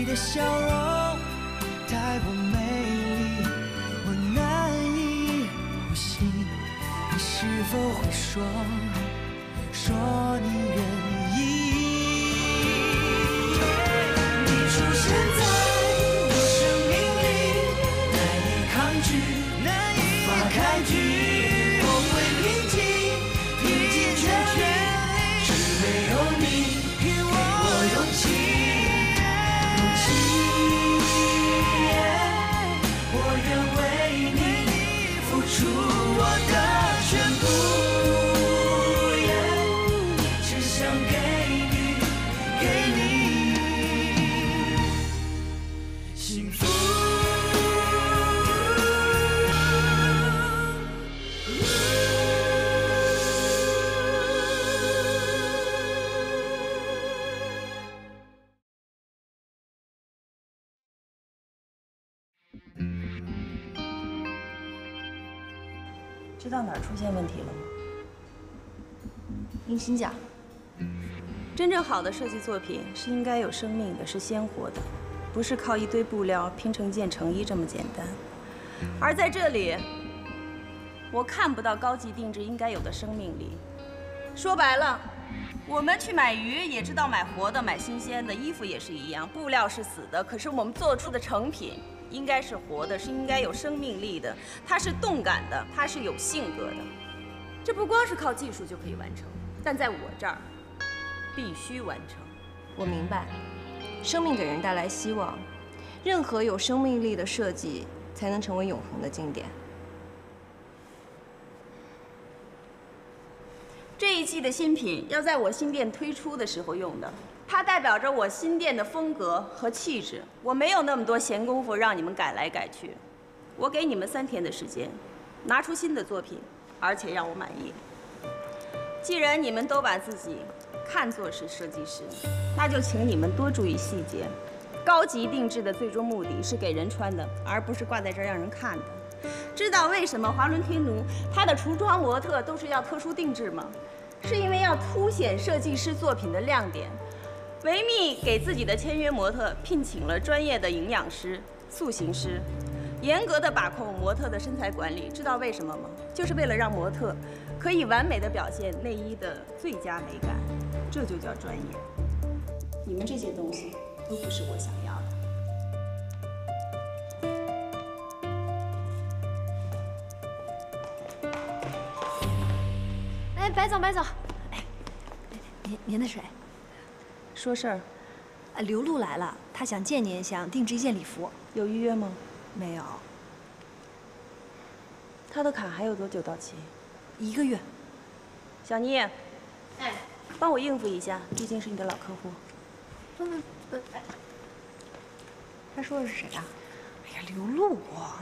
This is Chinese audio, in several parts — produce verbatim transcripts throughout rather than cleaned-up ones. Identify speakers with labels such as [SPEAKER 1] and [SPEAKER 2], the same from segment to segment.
[SPEAKER 1] 你的笑容太过美丽，我难以呼吸。你是否会说说你愿意？你出现在我生命里，难以抗拒，难以抗拒，我会拼尽拼尽全力，只为有你给我勇气。 我愿为你付出我的全部，只想给你，给你幸福。
[SPEAKER 2] 知道哪儿出现问题了吗？
[SPEAKER 3] 您请讲。
[SPEAKER 2] 真正好的设计作品是应该有生命的，是鲜活的，不是靠一堆布料拼成件成衣这么简单。而在这里，我看不到高级定制应该有的生命力。说白了，我们去买鱼也知道买活的、买新鲜的，衣服也是一样，布料是死的，可是我们做出的成品。 应该是活的，是应该有生命力的，它是动感的，它是有性格的。这不光是靠技术就可以完成，但在我这儿必须完成。
[SPEAKER 3] 我明白，生命给人带来希望，任何有生命力的设计才能成为永恒的经典。
[SPEAKER 2] 这一季的新品要在我新店推出的时候用的。 它代表着我新店的风格和气质，我没有那么多闲工夫让你们改来改去，我给你们三天的时间，拿出新的作品，而且让我满意。既然你们都把自己看作是设计师，那就请你们多注意细节。高级定制的最终目的是给人穿的，而不是挂在这儿让人看的。知道为什么华伦天奴它的橱窗模特都是要特殊定制吗？是因为要凸显设计师作品的亮点。 维密给自己的签约模特聘请了专业的营养师、塑形师，严格的把控模特的身材管理。知道为什么吗？就是为了让模特可以完美的表现内衣的最佳美感，这就叫专业。你们这些东西都不是我想要
[SPEAKER 4] 的。哎，白总，白总，哎，您您的水。
[SPEAKER 2] 说事儿，
[SPEAKER 4] 啊，刘露来了，她想见您，想定制一件礼服。
[SPEAKER 2] 有预约吗？
[SPEAKER 4] 没有。
[SPEAKER 2] 她的卡还有多久到期？
[SPEAKER 4] 一个月。
[SPEAKER 2] 小妮，哎，帮我应付一下，毕竟是你的老客户。
[SPEAKER 4] 不不不，他说的是谁啊？哎呀，刘露。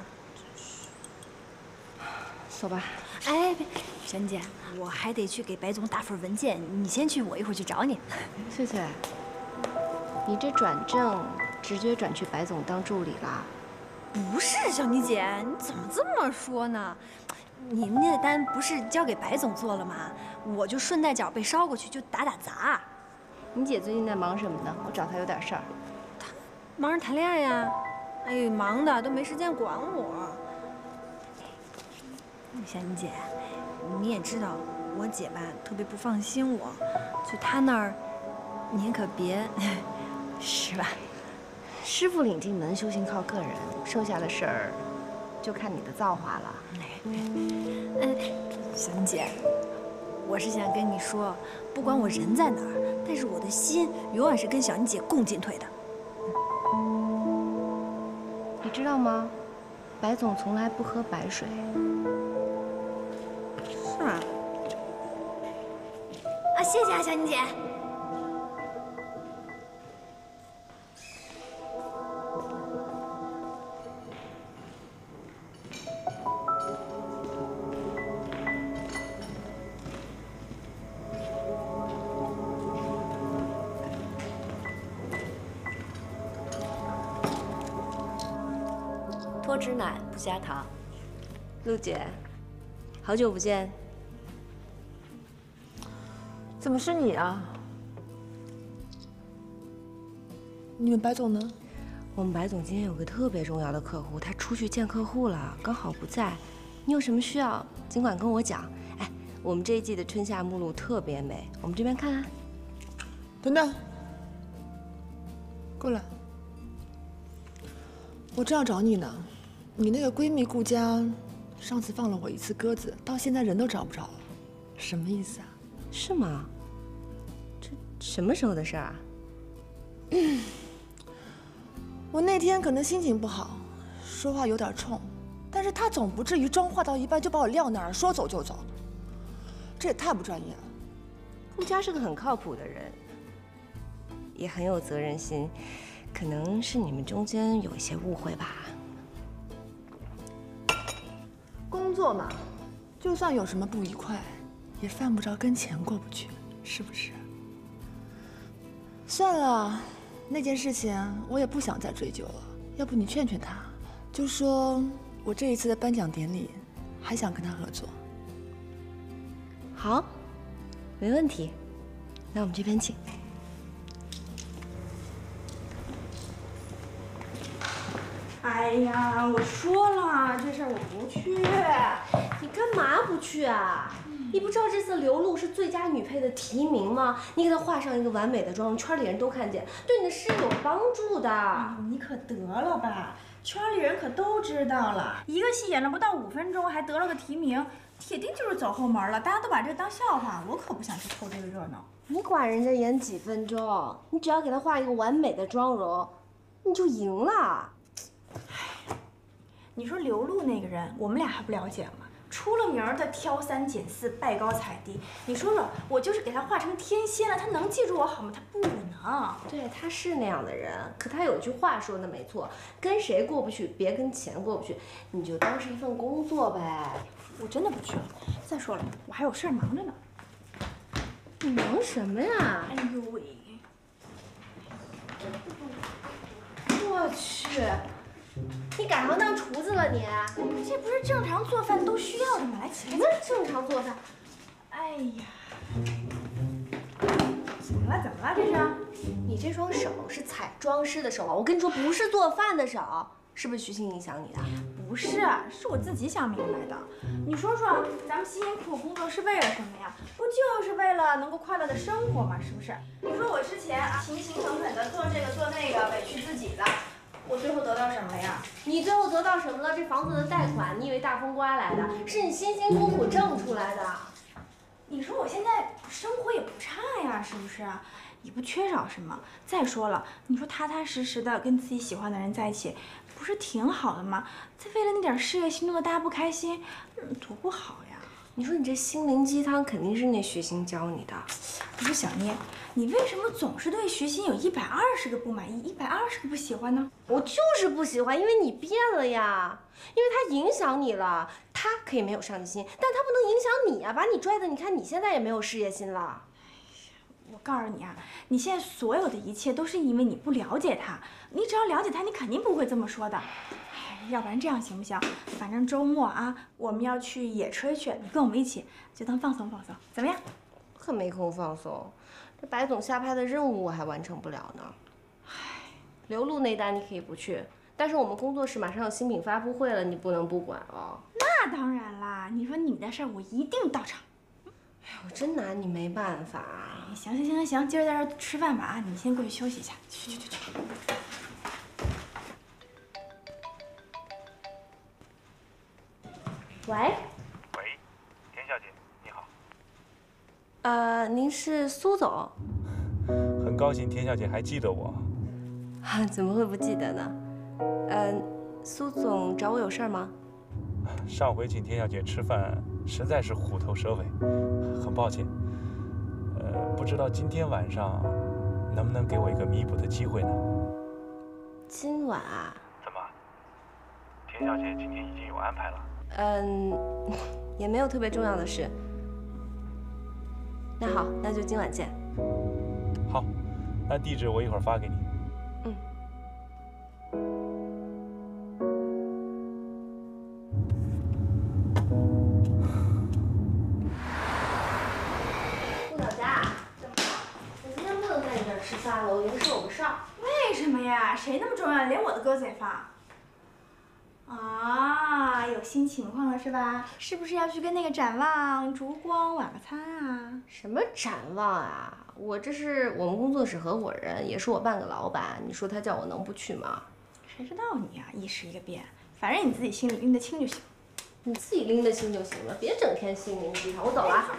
[SPEAKER 3] 走吧。
[SPEAKER 4] 哎，别，小妮姐，我还得去给白总打份文件，你先去，我一会儿去找你。
[SPEAKER 3] 翠翠，你这转正直接转去白总当助理啦？
[SPEAKER 4] 不是，小妮姐，你怎么这么说呢？你那单不是交给白总做了吗？我就顺带脚被捎过去，就打打杂。
[SPEAKER 3] 你姐最近在忙什么呢？我找她有点事儿。
[SPEAKER 4] 她忙着谈恋爱呀，哎呦，忙的都没时间管我。 小妮姐，你也知道，我姐吧特别不放心我，去她那儿，您可别，是吧？
[SPEAKER 3] 师傅领进门，修行靠个人，剩下的事儿就看你的造化了。
[SPEAKER 4] 嗯，小妮姐，我是想跟你说，不管我人在哪儿，但是我的心永远是跟小妮姐共进退的。
[SPEAKER 3] 你知道吗？白总从来不喝白水。
[SPEAKER 4] 是吗？啊，谢谢啊，小妮姐。
[SPEAKER 5] 脱脂奶不加糖。
[SPEAKER 3] 陆姐，好久不见。
[SPEAKER 6] 怎么是你啊？你们白总呢？
[SPEAKER 3] 我们白总今天有个特别重要的客户，他出去见客户了，刚好不在。你有什么需要，尽管跟我讲。哎，我们这一季的春夏目录特别美，我们这边看看。
[SPEAKER 5] 等等，过来，我正要找你呢。你那个闺蜜顾佳，上次放了我一次鸽子，到现在人都找不着了，什么意思啊？
[SPEAKER 3] 是吗？这什么时候的事儿啊？
[SPEAKER 5] 嗯，我那天可能心情不好，说话有点冲，但是她总不至于妆化到一半就把我撂那儿，说走就走，这也太不专业了。
[SPEAKER 3] 顾佳是个很靠谱的人，也很有责任心，可能是你们中间有一些误会吧。
[SPEAKER 5] 工作嘛，就算有什么不愉快，也犯不着跟钱过不去，是不是？算了，那件事情我也不想再追究了。要不你劝劝他，就说我这一次的颁奖典礼还想跟他合作。
[SPEAKER 3] 好，没问题。那我们这边请。
[SPEAKER 4] 哎呀，我说了，这事儿我不去。
[SPEAKER 3] 你干嘛不去啊？你不知道这次刘露是最佳女配的提名吗？你给她画上一个完美的妆，圈里人都看见，对你的事业有帮助的。
[SPEAKER 4] 哎，你可得了吧，圈里人可都知道了。一个戏演了不到五分钟，还得了个提名，铁定就是走后门了。大家都把这个当笑话，我可不想去凑这个热闹。
[SPEAKER 3] 你管人家演几分钟？你只要给她画一个完美的妆容，你就赢了。
[SPEAKER 4] 你说刘露那个人，我们俩还不了解吗？出了名的挑三拣四，拜高踩低。你说说，我就是给他画成天仙了，他能记住我好吗？他不能。
[SPEAKER 3] 对，他是那样的人，可他有句话说的没错，跟谁过不去，别跟钱过不去，你就当是一份工作呗。
[SPEAKER 4] 我真的不去了。再说了，我还有事儿忙着呢。
[SPEAKER 3] 你忙什么呀？
[SPEAKER 4] 哎呦喂！
[SPEAKER 3] 我去。你改行当厨子了你？
[SPEAKER 4] 这不是正常做饭都需要的吗？来起来。
[SPEAKER 3] 什么正常做饭？
[SPEAKER 4] 哎呀，怎么了？怎么了？这是？
[SPEAKER 3] 你这双手是彩妆师的手啊！我跟你说，不是做饭的手，是不是徐星影响你的？
[SPEAKER 4] 不是，是我自己想明白的。你说说，咱们辛辛苦苦工作是为了什么呀？不就是为了能够快乐的生活吗？是不是？你说我之前啊，勤勤恳恳的做这个做那个，委屈自己的。我最后得到什么了呀？
[SPEAKER 3] 你最后得到什么了？这房子的贷款，你以为大风刮来的？是你辛辛苦苦挣出来的。
[SPEAKER 4] 你说我现在生活也不差呀，是不是？也不缺少什么。再说了，你说踏踏实实的跟自己喜欢的人在一起，不是挺好的吗？再为了那点事业心弄得大家不开心，嗯，多不好呀。
[SPEAKER 3] 你说你这心灵鸡汤肯定是那徐星教你的。
[SPEAKER 4] 不是小妮，你为什么总是对徐鑫有一百二十个不满意，一百二十个不喜欢呢？
[SPEAKER 3] 我就是不喜欢，因为你变了呀，因为他影响你了。他可以没有上进心，但他不能影响你啊，把你拽的，你看你现在也没有事业心了。
[SPEAKER 4] 我告诉你啊，你现在所有的一切都是因为你不了解他，你只要了解他，你肯定不会这么说的。哎，要不然这样行不行？反正周末啊，我们要去野炊去，你跟我们一起，就当放松放松，怎么样？
[SPEAKER 3] 可没空放松，这白总下派的任务我还完成不了呢。唉，刘露那单你可以不去，但是我们工作室马上有新品发布会了，你不能不管哦。
[SPEAKER 4] 那当然啦，你说你的事儿我一定到场。
[SPEAKER 3] 哎呀，我真拿你没办法。
[SPEAKER 4] 哎，行行行行行，今儿在这儿吃饭吧啊，你先过去休息一下，去去去去。
[SPEAKER 3] 喂。
[SPEAKER 6] 喂，田小姐，你好。
[SPEAKER 3] 呃，您是苏总？
[SPEAKER 6] 很高兴田小姐还记得我。
[SPEAKER 3] 啊，怎么会不记得呢？呃，苏总找我有事儿吗？
[SPEAKER 6] 上回请田小姐吃饭，实在是虎头蛇尾，很抱歉。呃，不知道今天晚上能不能给我一个弥补的机会呢？
[SPEAKER 3] 今晚啊？
[SPEAKER 6] 怎么？田小姐今天已经有安排了？
[SPEAKER 3] 嗯，也没有特别重要的事。那好，那就今晚见。
[SPEAKER 6] 好，那地址我一会儿发给你。
[SPEAKER 3] 嗯。
[SPEAKER 4] 顾小佳，
[SPEAKER 3] 怎么了？我今天不能在你这儿吃饭了，我临时有个事儿。
[SPEAKER 4] 为什么呀，谁那么重要，连我的歌子也放？啊，有新情况了是吧？是不是要去跟那个展望、烛光晚个餐啊？
[SPEAKER 3] 什么展望啊？我这是我们工作室合伙人，也是我半个老板，你说他叫我能不去吗？
[SPEAKER 4] 谁知道你啊，一时一个变，反正你自己心里拎得清就行。
[SPEAKER 3] 你自己拎得清就行了，别整天心灵鸡汤。我走了。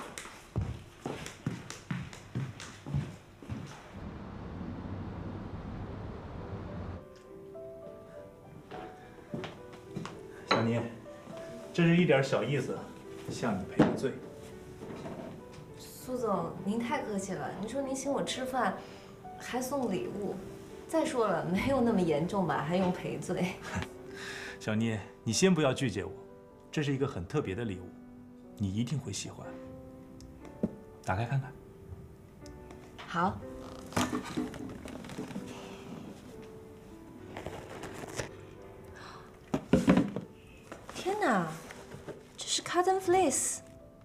[SPEAKER 6] 小妮，这是一点小意思，向你赔个罪。
[SPEAKER 3] 苏总，您太客气了。您说您请我吃饭，还送礼物，再说了，没有那么严重吧，还用赔罪？
[SPEAKER 6] 小妮，你先不要拒绝我，这是一个很特别的礼物，你一定会喜欢。打开看看。
[SPEAKER 3] 好。天哪，这是 Cotton Fleece。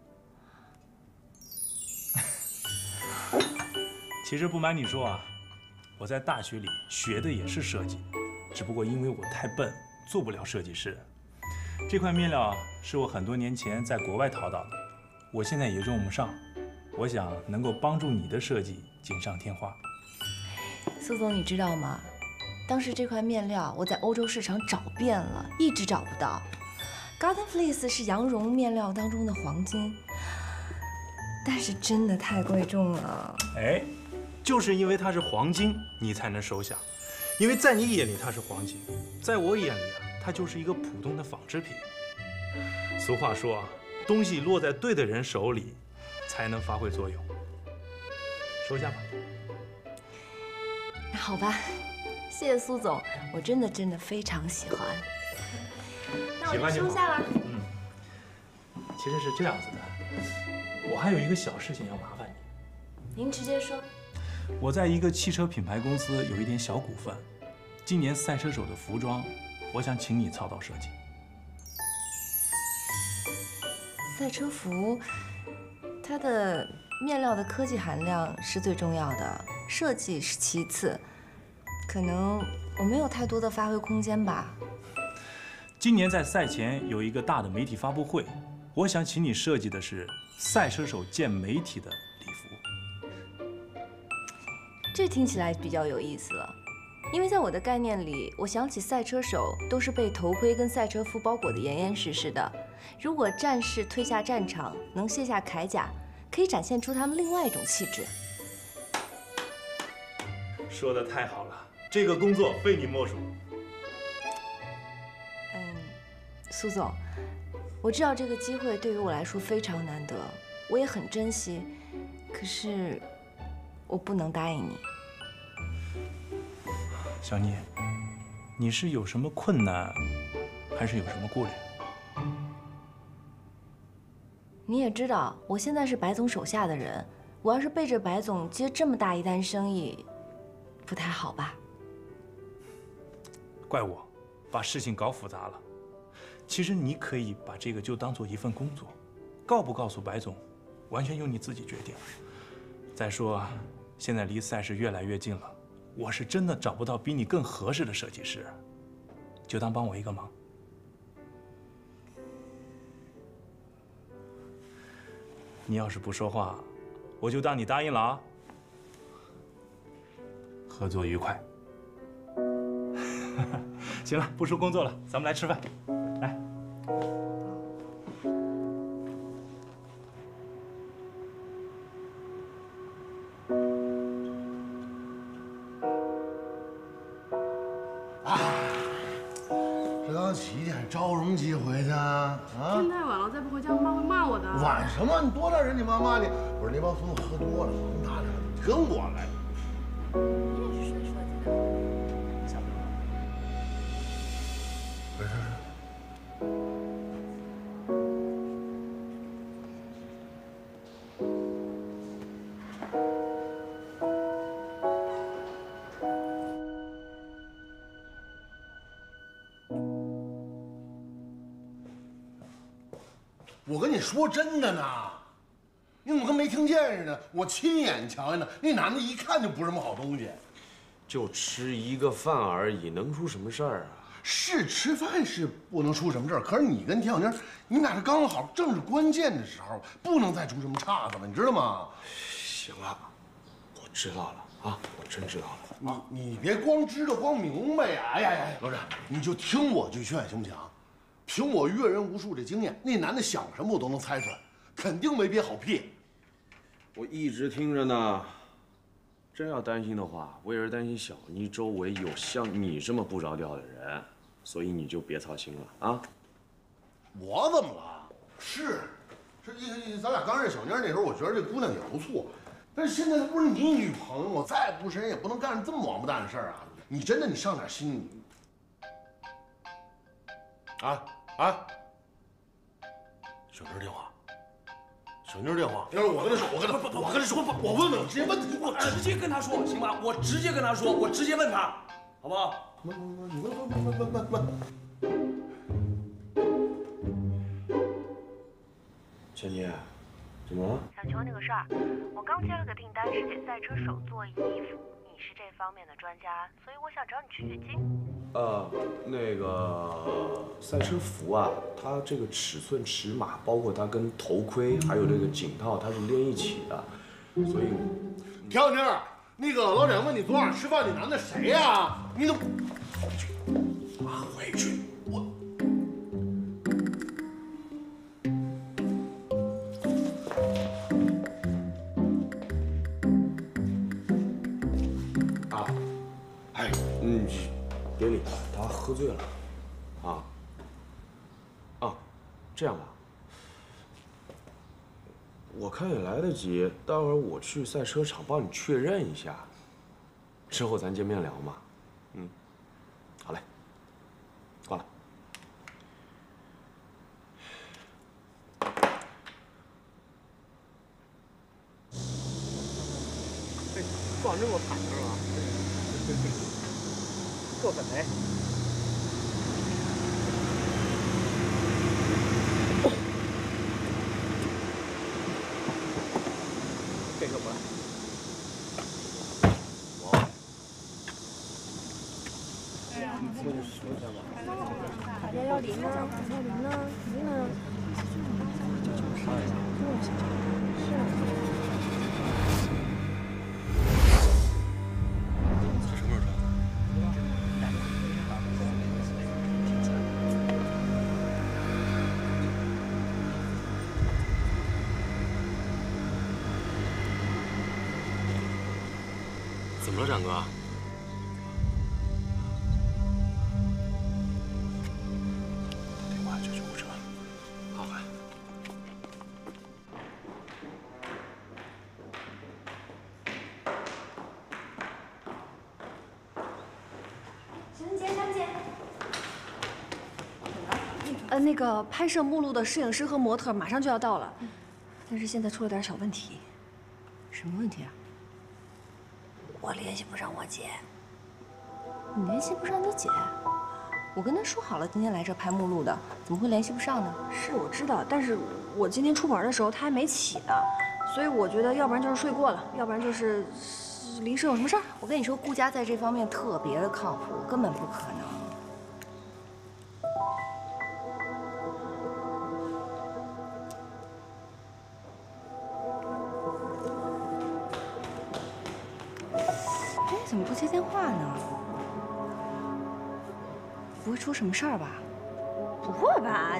[SPEAKER 6] 其实不瞒你说啊，我在大学里学的也是设计，只不过因为我太笨，做不了设计师。这块面料是我很多年前在国外淘到的，我现在也用不上，我想能够帮助你的设计锦上添花。
[SPEAKER 3] 苏总，你知道吗？当时这块面料我在欧洲市场找遍了，一直找不到。Cotton Fleece 是羊绒面料当中的黄金，但是真的太贵重了。
[SPEAKER 6] 哎，就是因为它是黄金，你才能收下。因为在你眼里它是黄金，在我眼里啊，它就是一个普通的纺织品。俗话说啊，东西落在对的人手里，才能发挥作用。收下吧。
[SPEAKER 3] 那好吧，谢谢苏总，我真的真的非常喜欢。那我就收下了。
[SPEAKER 6] 嗯，其实是这样子的，我还有一个小事情要麻烦你。
[SPEAKER 3] 您直接说。
[SPEAKER 6] 我在一个汽车品牌公司有一点小股份，今年赛车手的服装，我想请你操刀设计。
[SPEAKER 3] 赛车服，它的面料的科技含量是最重要的，设计是其次，可能我没有太多的发挥空间吧。
[SPEAKER 6] 今年在赛前有一个大的媒体发布会，我想请你设计的是赛车手见媒体的礼服。
[SPEAKER 3] 这听起来比较有意思了，因为在我的概念里，我想起赛车手都是被头盔跟赛车服包裹得严严实实的。如果战士退下战场，能卸下铠甲，可以展现出他们另外一种气质。
[SPEAKER 6] 说得太好了，这个工作非你莫属。
[SPEAKER 3] 嗯，苏总，我知道这个机会对于我来说非常难得，我也很珍惜，可是我不能答应你。
[SPEAKER 6] 小妮，你是有什么困难，还是有什么顾虑？
[SPEAKER 3] 你也知道，我现在是白总手下的人，我要是背着白总接这么大一单生意，不太好吧？
[SPEAKER 6] 怪我，把事情搞复杂了。其实你可以把这个就当做一份工作，告不告诉白总，完全由你自己决定。再说，现在离赛事越来越近了，我是真的找不到比你更合适的设计师，就当帮我一个忙。你要是不说话，我就当你答应了啊。合作愉快。行了，不说工作了，咱们来吃饭。来。
[SPEAKER 7] 这刚几点，着什么急回去啊？啊！
[SPEAKER 8] 天太晚了，再不回家，我妈会骂我的。
[SPEAKER 7] 晚什么？你多大人，你妈骂你？不是那帮孙子喝多了，哪哪跟我来。
[SPEAKER 3] 你也是学设计的？
[SPEAKER 6] 下班了。
[SPEAKER 7] 没事。我跟你说真的呢，你怎么跟没听见似的？我亲眼瞧见的，那男的一看就不是什么好东西。
[SPEAKER 9] 就吃一个饭而已，能出什么事儿啊？
[SPEAKER 7] 是吃饭是不能出什么事儿，可是你跟田小妮，你们俩是刚好正是关键的时候，不能再出什么岔子了，你知道吗？
[SPEAKER 9] 行了，我知道了啊，我真知道了。
[SPEAKER 7] 你你别光知道光明白呀！哎呀呀，老张，你就听我句劝行不行？凭我阅人无数这经验，那男的想什么我都能猜出来，肯定没憋好屁。
[SPEAKER 9] 我一直听着呢。真要担心的话，我也是担心小妮周围有像你这么不着调的人，所以你就别操心了啊。
[SPEAKER 7] 我怎么了？是，是一咱俩刚认识小妮那时候，我觉得这姑娘也不错，但是现在她不是你女朋友，我再不是人也不能干这么王八蛋的事儿啊！你真的你上点心。啊啊！小妮电话。小妞电话，要是我跟他说，我跟他不不，我跟他说，我问问，直接问他，
[SPEAKER 10] 我直接跟他说行吗？我直接跟他说，我直接问他，好不好？
[SPEAKER 7] 问问问，你问问问问问问。
[SPEAKER 9] 小妮，怎么了？
[SPEAKER 11] 小球那个事儿，我刚接了个订单，是给赛车手做衣服，你是这方面的专家，所以我想找你取取经。
[SPEAKER 9] 呃，那个赛车服啊，它这个尺寸、尺码，包括它跟头盔还有这个颈套，它是连一起的，所以。
[SPEAKER 7] 田小妮，那个老蒋问你昨晚吃饭，你男的谁呀？你怎么？妈回去，我。啊，哎，嗯。别理他，他喝醉了，啊，啊，这样吧，我看也来得及，待会儿我去赛车场帮你确认一下，之后咱见面聊嘛，嗯，好嘞，挂了。
[SPEAKER 10] 这撞这么惨是吧？够可赔。这个不赖。
[SPEAKER 7] 我。
[SPEAKER 10] 你说说一下吧。
[SPEAKER 3] 卡幺幺零呢？幺零呢？零呢？
[SPEAKER 9] 怎么了，展哥？打电话叫救护车。好嘞。
[SPEAKER 3] 小姐，小姐。呃，那个拍摄目录的摄影师和模特马上就要到了，但是现在出了点小问题。什么问题啊？我联系不上我姐。你联系不上你姐？我跟她说好了今天来这拍目录的，怎么会联系不上呢？
[SPEAKER 4] 是我知道，但是我今天出门的时候她还没起呢，所以我觉得要不然就是睡过了，要不然就是临时有什么事儿。
[SPEAKER 3] 我跟你说，顾家在这方面特别的靠谱，根本不可能。怎么不接电话呢？不会出什么事儿吧？
[SPEAKER 4] 不会吧？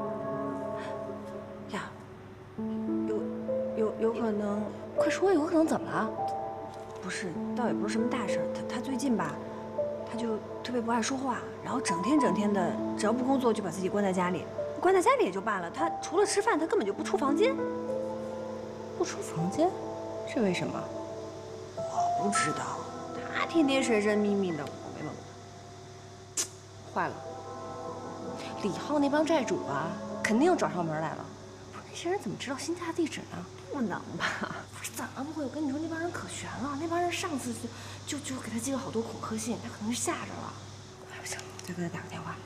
[SPEAKER 4] 呀，有有有可能？
[SPEAKER 3] 快说，有可能怎么了？
[SPEAKER 4] 不是，倒也不是什么大事儿。他他最近吧，他就特别不爱说话，然后整天整天的，只要不工作就把自己关在家里。关在家里也就罢了，他除了吃饭，他根本就不出房间。
[SPEAKER 3] 不出房间？这为什么？
[SPEAKER 4] 我不知道。他天天神神秘秘的，我没问过
[SPEAKER 3] 他。坏了，李浩那帮债主啊，肯定又找上门来了。不是那些人怎么知道新家地址呢？
[SPEAKER 4] 不能吧？
[SPEAKER 3] 不是怎么不会？我跟你说，那帮人可悬了。那帮人上次就就就给他寄了好多恐吓信，他可能是吓着了。哎，不行，我再给他打个电话。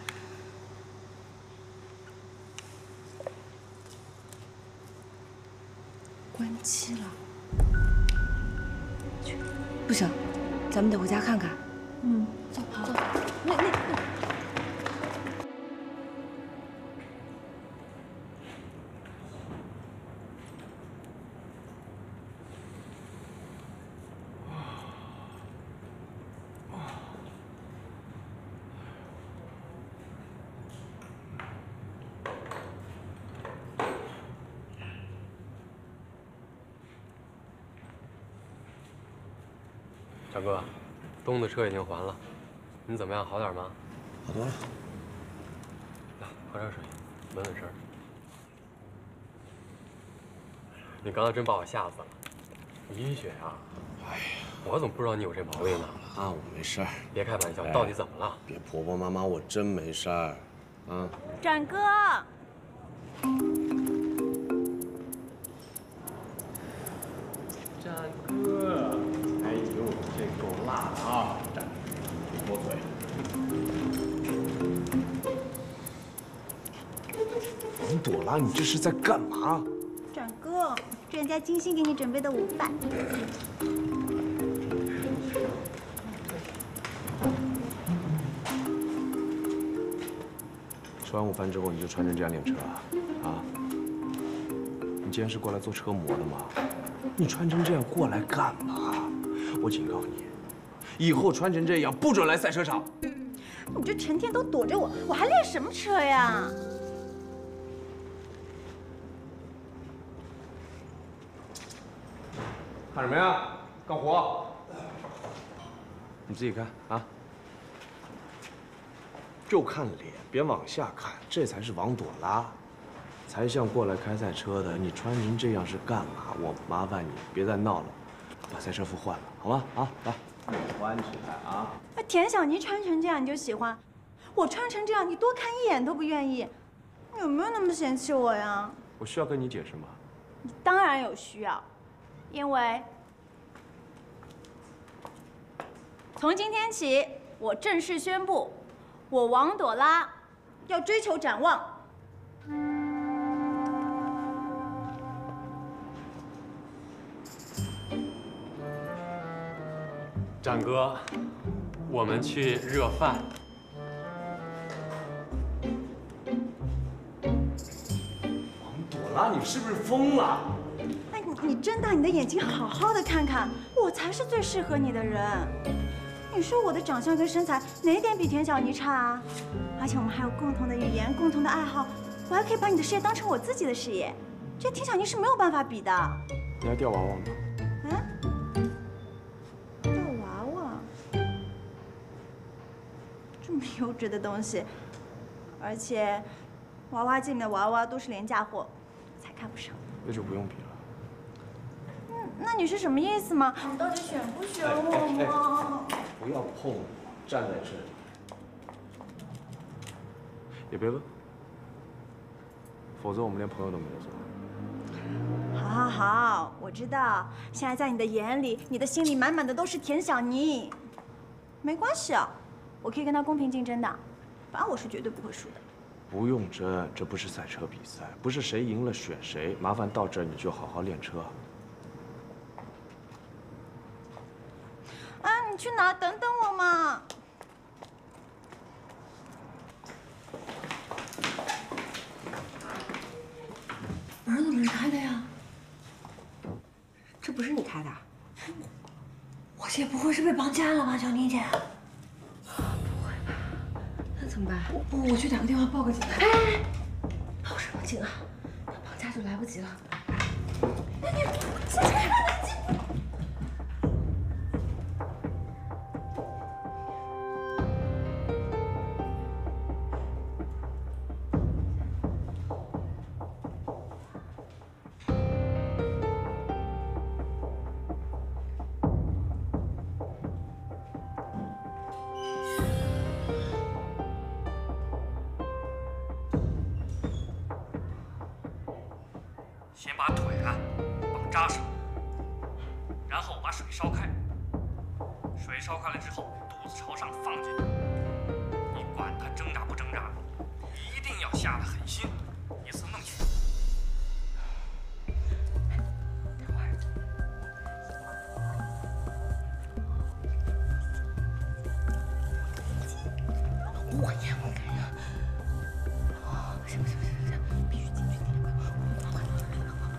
[SPEAKER 3] 关机了。去，不行，咱们得回家看看。
[SPEAKER 4] 嗯，走走，那那那。
[SPEAKER 12] 小哥，东的车已经还了，你怎么样？好点吗？
[SPEAKER 9] 好多了。
[SPEAKER 12] 来，喝点水，稳稳神。你刚才真把我吓死了，淤血呀！哎呀，我怎么不知道你有这毛病呢？
[SPEAKER 9] 啊，我没事儿。
[SPEAKER 12] 别开玩笑，到底怎么了？
[SPEAKER 9] 别婆婆妈妈，我真没事儿。啊，
[SPEAKER 2] 展哥。
[SPEAKER 9] 展哥，哎呦，这够辣的啊！展，摸嘴。王朵拉，你这是在干嘛？
[SPEAKER 13] 展哥，这人家精心给你准备的午饭。
[SPEAKER 9] 吃完午饭之后你就穿成这样练车啊？啊？你今天是过来做车模的吗？ 你穿成这样过来干嘛？我警告你，以后穿成这样不准来赛车场。
[SPEAKER 13] 你这成天都躲着我，我还练什么车呀？
[SPEAKER 9] 看什么呀？干活。你自己看啊，就看脸，别往下看，这才是王朵拉。 才像过来开赛车的，你穿成这样是干嘛？我麻烦你别再闹了，把赛车服换了，好吗？啊，来，穿起来啊！
[SPEAKER 13] 那田小妮穿成这样你就喜欢，我穿成这样你多看一眼都不愿意，你有没有那么嫌弃我呀？
[SPEAKER 9] 我需要跟你解释吗？
[SPEAKER 13] 你当然有需要，因为从今天起，我正式宣布，我王朵拉要追求展望。
[SPEAKER 12] 展哥，我们去热饭。
[SPEAKER 9] 王朵拉，你是不是疯了？
[SPEAKER 13] 哎，你你睁大你的眼睛，好好的看看，我才是最适合你的人。你说我的长相跟身材哪点比田小妮差啊？而且我们还有共同的语言、共同的爱好，我还可以把你的事业当成我自己的事业，这田小妮是没有办法比的。
[SPEAKER 9] 你还吊娃娃吗？
[SPEAKER 13] 嗯？ 这么优质的东西，而且娃娃机里的娃娃都是廉价货，才看不上。
[SPEAKER 9] 那就不用比了。
[SPEAKER 13] 嗯，那你是什么意思吗？你到底选不选我吗？
[SPEAKER 9] 不要碰我，站在这里，也别问，否则我们连朋友都没得做。
[SPEAKER 13] 好，好，好，我知道。现在在你的眼里，你的心里满满的都是田小妮。没关系啊。 我可以跟他公平竞争的，反正我是绝对不会输的。
[SPEAKER 9] 不用争，这不是赛车比赛，不是谁赢了选谁。麻烦到这儿你就好好练车。
[SPEAKER 13] 啊，你去哪？等等我嘛！
[SPEAKER 3] 门怎么是开的呀？这不是你开的？我姐不会是被绑架了吧，小妮姐？ 怎么办？我我去打个电话报个警。哎，报什么警啊？绑架就来不及了。那你先开冷静。
[SPEAKER 14] 先把腿啊绑扎实，然后把水烧开。水烧开了之后，肚子朝上放进去。你管它挣扎不挣扎，一定要下得狠心，一次弄去。
[SPEAKER 3] 我也不敢呀。不行不行不行不行，必须进去！快快快！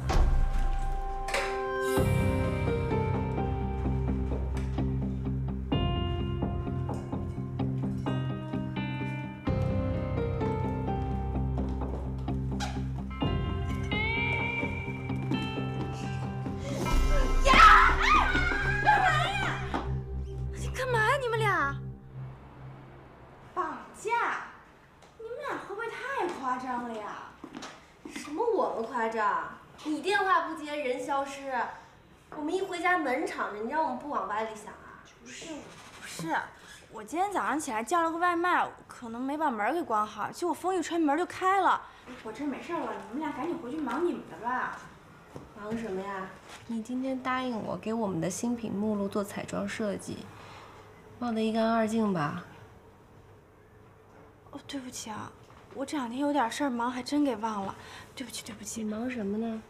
[SPEAKER 15] 你电话不接，人消失，我们一回家门敞着，你让我们不往歪里想啊？
[SPEAKER 4] 不是，不是，我今天早上起来叫了个外卖，可能没把门给关好，结果风一吹门就开了。我这没事了，你们俩赶紧回去忙你们的吧。
[SPEAKER 15] 忙什么呀？你今天答应我给我们的新品目录做彩妆设计，忘得一干二净吧？
[SPEAKER 4] 哦，对不起啊。 我这两天有点事儿忙，还真给忘了，对不起，对不起。
[SPEAKER 15] 你忙什么呢？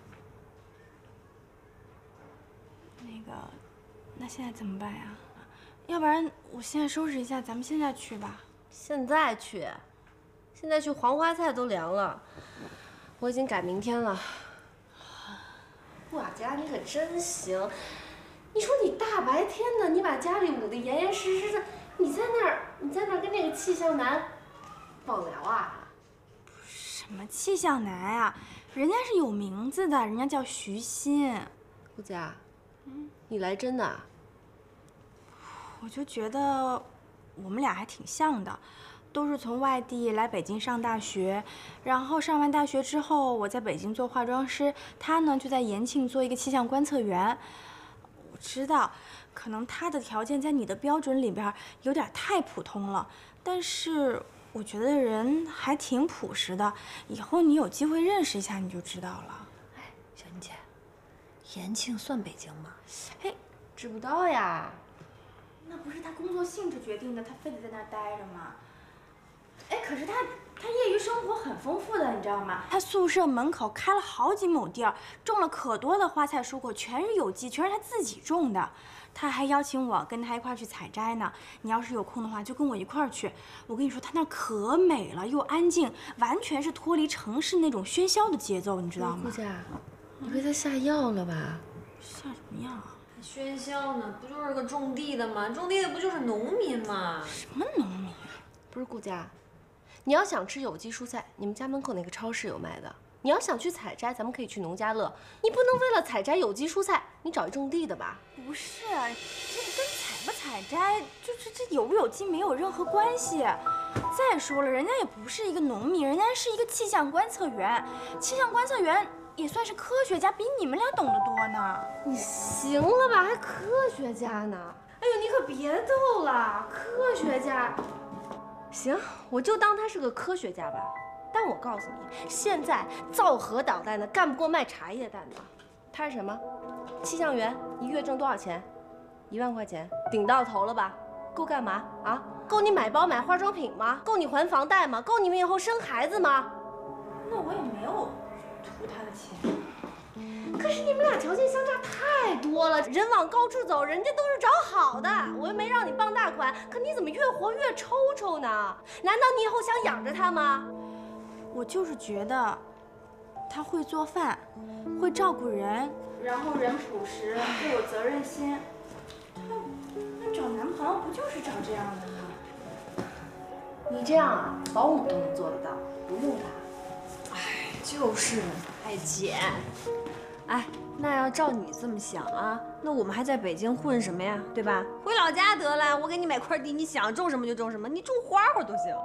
[SPEAKER 4] 那个，那现在怎么办呀？要不然我现在收拾一下，咱们现在去吧。
[SPEAKER 15] 现在去？现在去黄花菜都凉了，我已经改明天了。顾雅佳，你可真行！你说你大白天的，你把家里捂得严严实实的，你在那儿，你在那儿跟那个气象男网聊啊？
[SPEAKER 4] 什么气象男啊？人家是有名字的，人家叫徐鑫。
[SPEAKER 15] 顾佳，嗯，你来真的？
[SPEAKER 4] 我就觉得我们俩还挺像的，都是从外地来北京上大学，然后上完大学之后，我在北京做化妆师，他呢就在延庆做一个气象观测员。我知道，可能他的条件在你的标准里边有点太普通了，但是。 我觉得人还挺朴实的，以后你有机会认识一下你就知道了。
[SPEAKER 3] 哎，小妮姐，延庆算北京吗？
[SPEAKER 15] 嘿，知不道呀。
[SPEAKER 4] 那不是他工作性质决定的，他非得在那儿待着吗？哎，可是他他业余生活很丰富的，你知道吗？他宿舍门口开了好几亩地儿，种了可多的花菜蔬果，全是有机，全是他自己种的。 他还邀请我跟他一块儿去采摘呢。你要是有空的话，就跟我一块儿去。我跟你说，他那可美了，又安静，完全是脱离城市那种喧嚣的节奏，你知道吗？
[SPEAKER 15] 顾佳，你被他下药了吧？
[SPEAKER 4] 下什么药啊？
[SPEAKER 3] 喧嚣呢？不就是个种地的吗？种地的不就是农民吗？
[SPEAKER 4] 什么农民？
[SPEAKER 15] 不是顾佳，你要想吃有机蔬菜，你们家门口那个超市有卖的。 你要想去采摘，咱们可以去农家乐。你不能为了采摘有机蔬菜，你找一种地的吧？
[SPEAKER 4] 不是，这个跟采不采摘，就是这有不有机没有任何关系。再说了，人家也不是一个农民，人家是一个气象观测员。气象观测员也算是科学家，比你们俩懂得多呢。
[SPEAKER 15] 你行了吧？还科学家呢？哎呦，你可别逗了，科学家。行，我就当他是个科学家吧。 但我告诉你，现在造核导弹的干不过卖茶叶蛋的。他是什么？气象员，一月挣多少钱？一万块钱，顶到头了吧？够干嘛啊？够你买包买化妆品吗？够你还房贷吗？够你们以后生孩子吗？
[SPEAKER 4] 那我也没有图他的钱。
[SPEAKER 15] 可是你们俩条件相差太多了，人往高处走，人家都是找好的。我又没让你傍大款，可你怎么越活越抽抽呢？难道你以后想养着他吗？
[SPEAKER 4] 我就是觉得，他会做饭，会照顾人，然后人朴实，又有责任心。他那找男朋友不就是找这样的吗？
[SPEAKER 15] 你这样啊，保姆都能做得到，不用他。
[SPEAKER 3] 哎，就是，哎姐，哎，那要照你这么想啊，那我们还在北京混什么呀？对吧？回老家得了，我给你买块地，你想种什么就种什么，你种花花都行。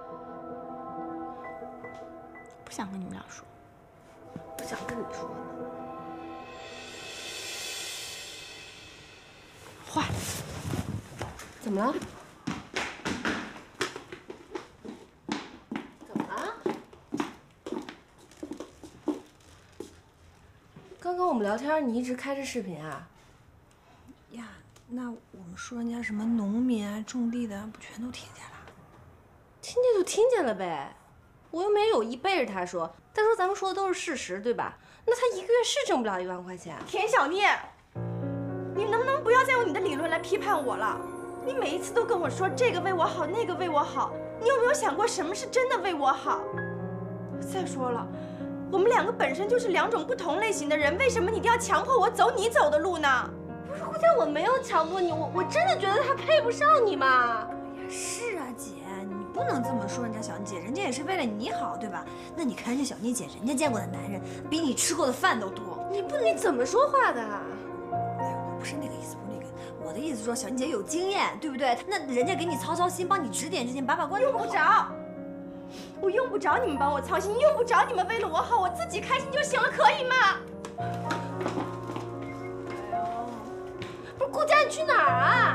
[SPEAKER 4] 不想跟你们俩说，
[SPEAKER 15] 不想跟你说呢。
[SPEAKER 4] 坏，
[SPEAKER 15] 怎么了？怎么了？刚刚我们聊天，你一直开着视频啊？
[SPEAKER 3] 呀，那我们说人家什么农民啊、种地的，不全都听见了？
[SPEAKER 15] 听见就听见了呗。 我又没有意背着他说，他说咱们说的都是事实，对吧？那他一个月是挣不了一万块钱。
[SPEAKER 4] 田小聂，你能不能不要再用你的理论来批判我了？你每一次都跟我说这个为我好，那个为我好， 你有没有想过什么是真的为我好？再说了，我们两个本身就是两种不同类型的人，为什么你一定要强迫我走你走的路呢？
[SPEAKER 15] 不是顾佳，我没有强迫你，我我真的觉得他配不上你嘛。
[SPEAKER 13] 哎呀，是啊，姐，你不能这么说人家小妮姐，人家也是为了你好，对吧？那你看人家小妮姐，人家见过的男人比你吃过的饭都多。
[SPEAKER 15] 你不，你怎么说话的？
[SPEAKER 13] 哎，我不是那个意思，不是那个，我的意思说小妮姐有经验，对不对？那人家给你操操心，帮你指点指点，把把关。
[SPEAKER 4] 用不着，我用不着你们帮我操心，用不着你们为了我好，我自己开心就行了，可以吗？
[SPEAKER 15] 不是顾佳，你去哪儿啊？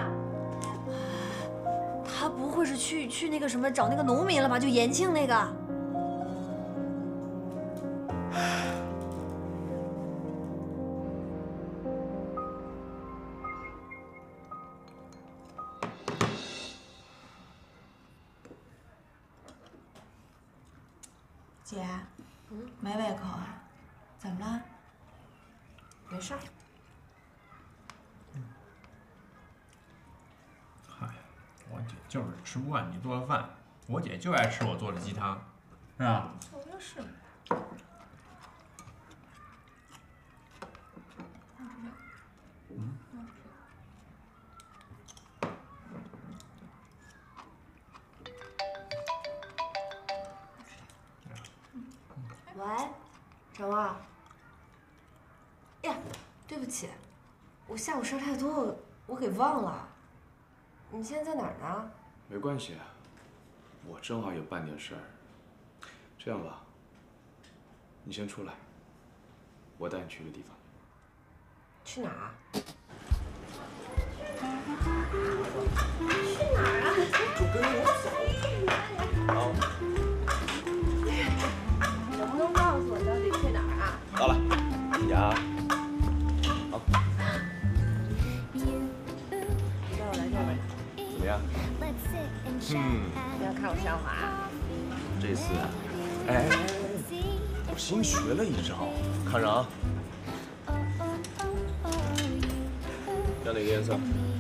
[SPEAKER 13] 他不会是去去那个什么找那个农民了吧？就延庆那个。
[SPEAKER 4] 姐，嗯，没胃口啊？怎么了？
[SPEAKER 15] 没事儿。
[SPEAKER 16] 嗨，我姐就是吃不惯你做的饭，我姐就爱吃我做的鸡汤，是吧？
[SPEAKER 4] 我说是。
[SPEAKER 3] 喂，展望。呀，对不起，我下午事儿太多，我我给忘了。你现在在哪儿呢？
[SPEAKER 9] 没关系，我正好也办点事儿。这样吧，你先出来，我带你去个地方。
[SPEAKER 3] 去哪儿啊？
[SPEAKER 15] 去哪儿啊？
[SPEAKER 9] 就跟我走。好。
[SPEAKER 15] 能不能告诉我到底去哪儿啊？
[SPEAKER 9] 到了，呀。好。
[SPEAKER 3] 带我来这边。
[SPEAKER 9] 怎么样？嗯。
[SPEAKER 3] 你要看我笑话啊？
[SPEAKER 9] 这次，哎，我新学了一招，看着啊。要哪个颜色？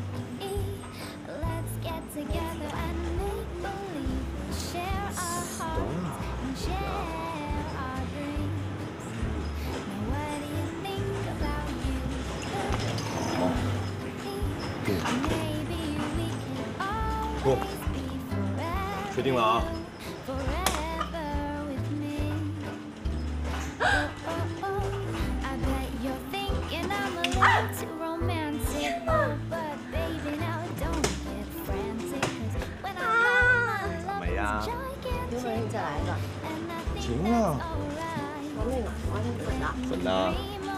[SPEAKER 9] 懂了。好。不，确定了啊。怎么样？
[SPEAKER 3] 有本事你再来一个。
[SPEAKER 9] 行啊。
[SPEAKER 3] 我那个，我要那个粉的。
[SPEAKER 9] 粉的。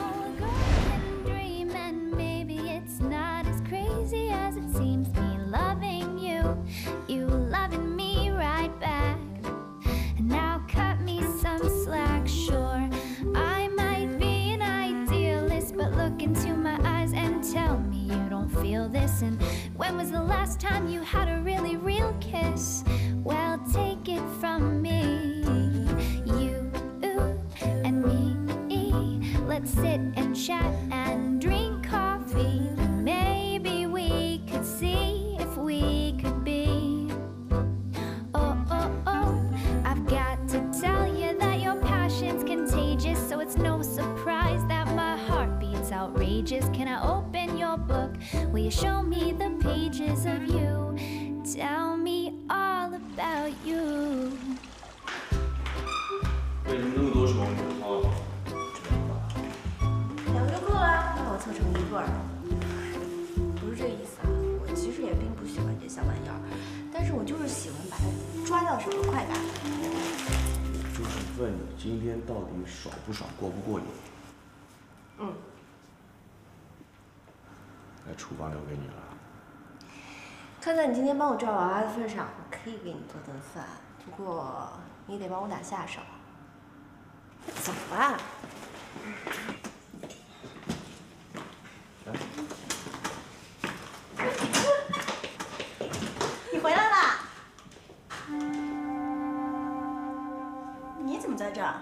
[SPEAKER 17] When was the last time you had a really real kiss? Well, take it from me, you and me. Let's sit and chat and drink coffee. Maybe we could see if we could be. Oh, oh, oh, I've got to tell you that your passion's contagious, so it's no surprise that my heart beats outrageous. Can I open your book? Will you show me the pages of you? Tell me all about you.
[SPEAKER 9] 为什么那么多虫？哦，
[SPEAKER 3] 两个就够了，把我凑成一个儿。不是这意思啊，我其实也并不喜欢这小玩意儿，但是我就是喜欢把它抓到手的快感。
[SPEAKER 9] 我就是问你今天到底爽不爽，过不过瘾？
[SPEAKER 3] 嗯。
[SPEAKER 9] 那厨房留给你了。
[SPEAKER 3] 看在你今天帮我照娃娃的份上，我可以给你做顿饭，不过你得帮我打下手。走吧。
[SPEAKER 4] 你回来啦？你怎么在这儿？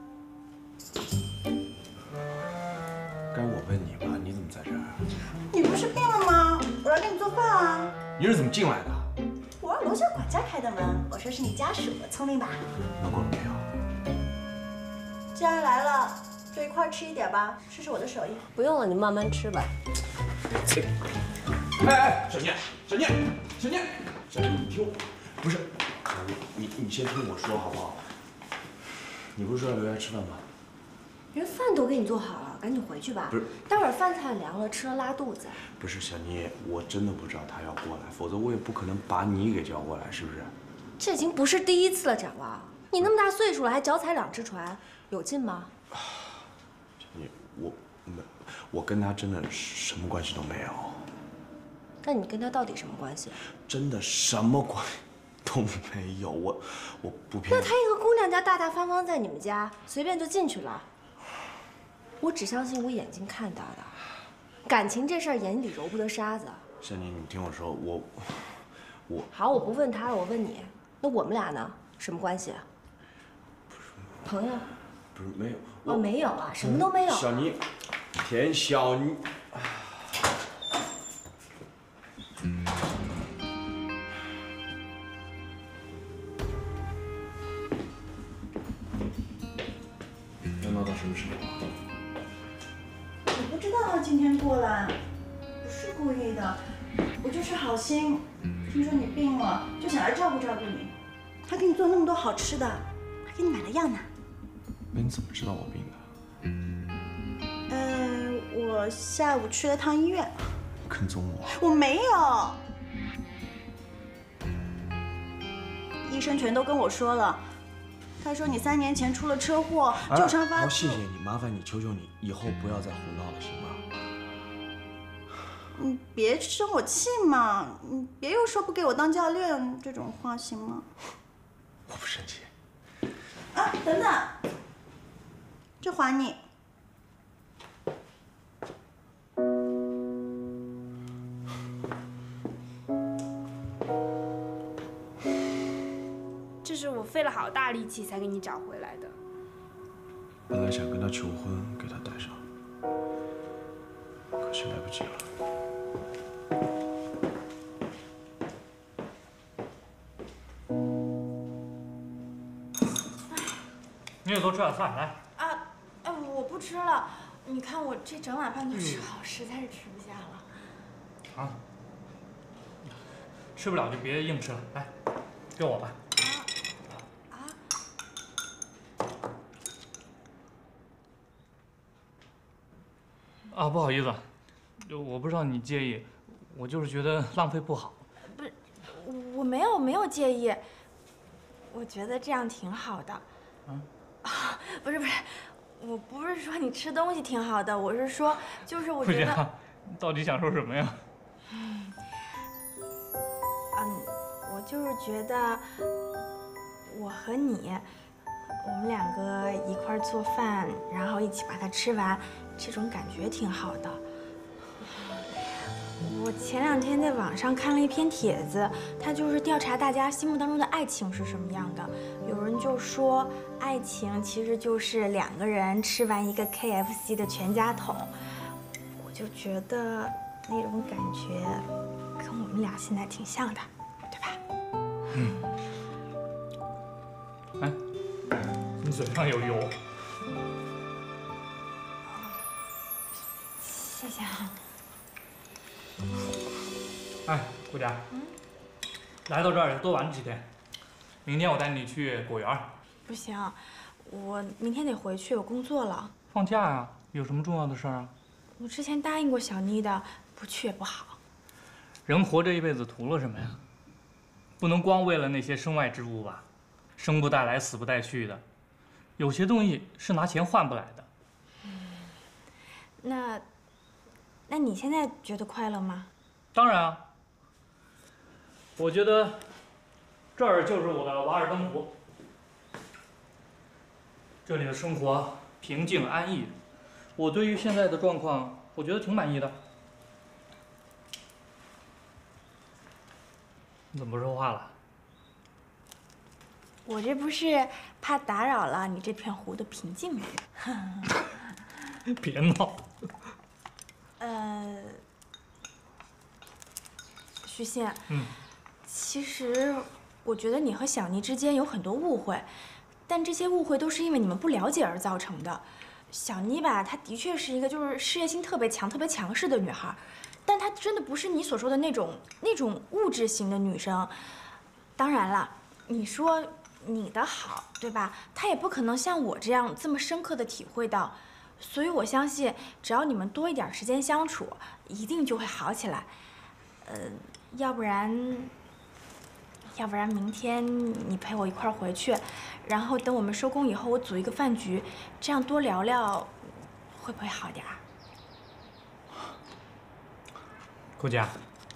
[SPEAKER 9] 该我问你吧，你怎么在这儿？
[SPEAKER 4] 你不是病了吗？我来给你做饭啊。
[SPEAKER 9] 你是怎么进来的？
[SPEAKER 4] 我让楼下快
[SPEAKER 13] 家开的门，我说是你家属，聪明吧？
[SPEAKER 9] 弄过了没有？
[SPEAKER 13] 既然来了，就一块吃一点吧，试试我的手艺。
[SPEAKER 15] 不用了，你慢慢吃吧。
[SPEAKER 9] 哎哎，小念，小念，小念，小念，你听我，不是，小念，你你先听我说好不好？你不是说要留下吃饭吗？
[SPEAKER 15] 人饭都给你做好了，赶紧回去吧。
[SPEAKER 9] 不是，
[SPEAKER 15] 待会儿饭菜凉了，吃了拉肚子。
[SPEAKER 9] 不是小妮，我真的不知道他要过来，否则我也不可能把你给叫过来，是不是？
[SPEAKER 15] 这已经不是第一次了，展望。你那么大岁数了，还脚踩两只船，有劲吗？
[SPEAKER 9] 小妮，我没，我跟他真的什么关系都没有。
[SPEAKER 15] 那你跟他到底什么关系？
[SPEAKER 9] 真的什么关系都没有，我我不骗你。
[SPEAKER 15] 那他一个姑娘家大大方方在你们家，随便就进去了。我只相信我眼睛看到的，感情这事儿眼里揉不得沙子。
[SPEAKER 9] 小妮，你听我说，我我
[SPEAKER 15] 好，我不问他了，我问你，那我们俩呢？什么关系？朋友？
[SPEAKER 9] 不是没有。
[SPEAKER 15] 哦，没有啊，什么都没有。
[SPEAKER 9] 小妮，田小妮。要闹到什么时候啊？
[SPEAKER 13] 我不知道他今天过来，不是故意的，我就是好心。听说你病了，就想来照顾照顾你，还给你做那么多好吃的，还给你买了药呢。
[SPEAKER 9] 那你怎么知道我病的？
[SPEAKER 13] 呃，我下午去了趟医院。
[SPEAKER 9] 跟踪我？
[SPEAKER 13] 我没有，医生全都跟我说了。他说你三年前出了车祸，旧伤发作。
[SPEAKER 9] 好，谢谢你，麻烦你，求求你，以后不要再胡闹了，行吗？
[SPEAKER 13] 你别生我气嘛，你别又说不给我当教练这种话，行吗？
[SPEAKER 9] 我不生气。
[SPEAKER 13] 啊，等等，这还你。
[SPEAKER 8] 这是我费了好大力气才给你找回来的。
[SPEAKER 9] 本来想跟他求婚，给他戴上，可惜来不及了。
[SPEAKER 14] 你也多吃点饭，来。
[SPEAKER 4] 啊，哎，我不吃了。你看我这整碗饭都吃好，实在是吃不下了。
[SPEAKER 14] 啊，吃不了就别硬吃了，来，给我吧。啊，不好意思，我不知道你介意，我就是觉得浪费不好。
[SPEAKER 4] 不是，我没有没有介意，我觉得这样挺好的。
[SPEAKER 14] 嗯。
[SPEAKER 4] 啊，不是不是，我不是说你吃东西挺好的，我是说，就是我觉得。
[SPEAKER 14] 你到底想说什么呀？
[SPEAKER 4] 嗯，我就是觉得我和你，我们两个一块做饭，然后一起把它吃完。这种感觉挺好的。我前两天在网上看了一篇帖子，它就是调查大家心目当中的爱情是什么样的。有人就说，爱情其实就是两个人吃完一个 K F C 的全家桶。我就觉得那种感觉跟我们俩现在挺像的，对吧？
[SPEAKER 14] 嗯。哎，你嘴上有油。
[SPEAKER 4] 谢谢啊。
[SPEAKER 14] 哎，顾佳，嗯，来到这儿多玩几天，明天我带你去果园。
[SPEAKER 4] 不行，我明天得回去，有工作了。
[SPEAKER 14] 放假呀？有什么重要的事儿啊？
[SPEAKER 4] 我之前答应过小妮的，不去也不好。
[SPEAKER 14] 人活这一辈子图了什么呀？不能光为了那些身外之物吧？生不带来，死不带去的，有些东西是拿钱换不来的。
[SPEAKER 4] 嗯，那。那你现在觉得快乐吗？
[SPEAKER 14] 当然啊，我觉得这儿就是我的瓦尔登湖，这里的生活平静安逸，我对于现在的状况，我觉得挺满意的。你怎么不说话了？
[SPEAKER 4] 我这不是怕打扰了你这片湖的平静吗？
[SPEAKER 14] 别闹。
[SPEAKER 4] 呃，徐信，
[SPEAKER 14] 嗯，
[SPEAKER 4] 其实我觉得你和小妮之间有很多误会，但这些误会都是因为你们不了解而造成的。小妮吧，她的确是一个就是事业心特别强、特别强势的女孩，但她真的不是你所说的那种那种物质型的女生。当然了，你说你的好，对吧？她也不可能像我这样这么深刻的体会到。所以我相信，只要你们多一点时间相处，一定就会好起来。呃，要不然，要不然明天你陪我一块儿回去。然后等我们收工以后，我组一个饭局，这样多聊聊，会不会好点儿？
[SPEAKER 14] 顾佳，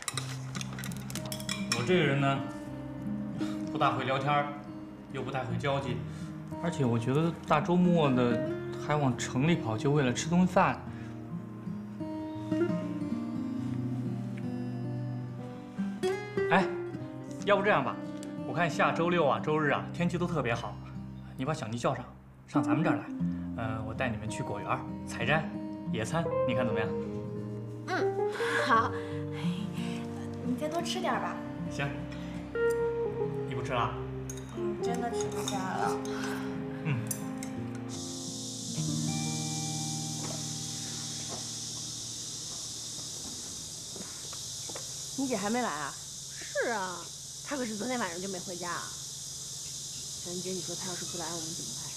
[SPEAKER 14] 我这个人呢，不大会聊天，又不太会交际，而且我觉得大周末的还往城里跑，就为了吃顿饭。哎，要不这样吧？我看下周六啊、周日啊，天气都特别好，你把小妮叫上，上咱们这儿来。呃，我带你们去果园、采摘、野餐，你看怎么样？
[SPEAKER 4] 嗯，好。你再多吃点吧。
[SPEAKER 14] 行。你不吃了？
[SPEAKER 4] 嗯，真的吃不下了。
[SPEAKER 14] 嗯。
[SPEAKER 15] 你姐还没来啊？
[SPEAKER 18] 是啊。他可是昨天晚上就没回家啊。小妮姐，你说他要是不来，我们怎么办？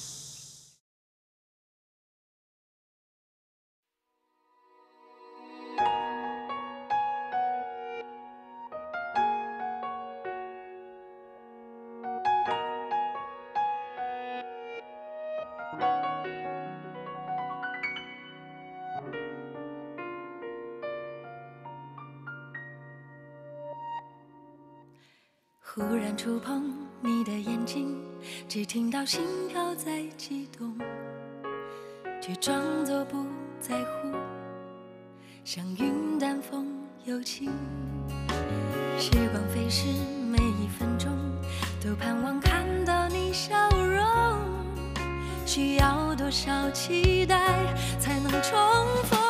[SPEAKER 1] 忽然触碰你的眼睛，只听到心跳在悸动，却装作不在乎，像云淡风有情。时光飞逝，每一分钟都盼望看到你笑容，需要多少期待才能重逢？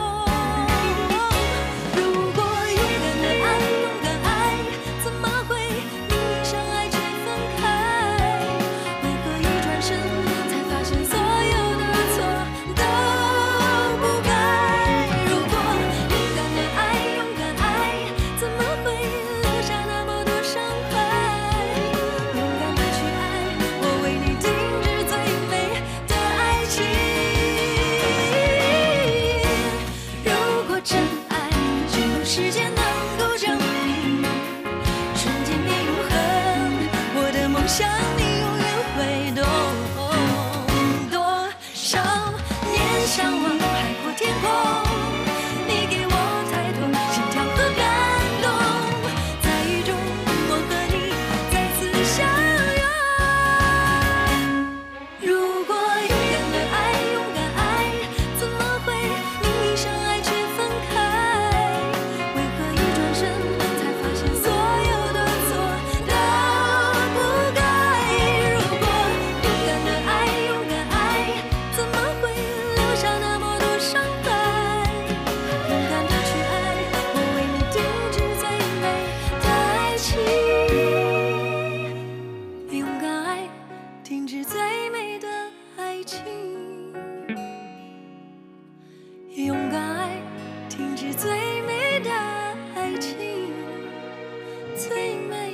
[SPEAKER 1] 勇敢爱，停止最美的爱情，最美。